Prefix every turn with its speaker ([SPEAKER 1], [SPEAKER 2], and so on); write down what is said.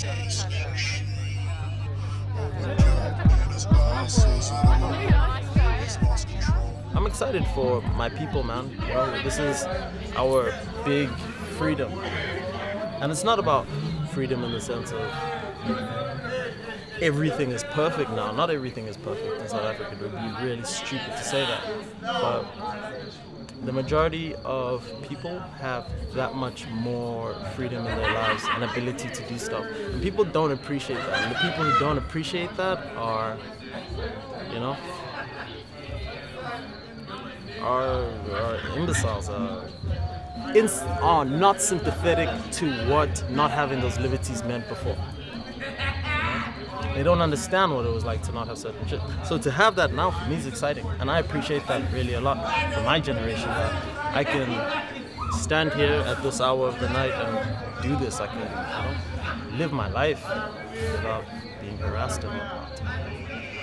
[SPEAKER 1] I'm excited for my people, man. You know, this is our big freedom. And it's not about freedom in the sense of everything is perfect now. Not everything is perfect in South Africa. It would be really stupid to say that. But the majority of people have that much more freedom in their lives and ability to do stuff. And people don't appreciate that. And the people who don't appreciate that are, you know, are imbeciles, are not sympathetic to what not having those liberties meant before. They don't understand what it was like to not have certain shit. So to have that now for me is exciting, and I appreciate that really a lot for my generation. That I can stand here at this hour of the night and do this. I can, you know, live my life without being harassed and whatnot.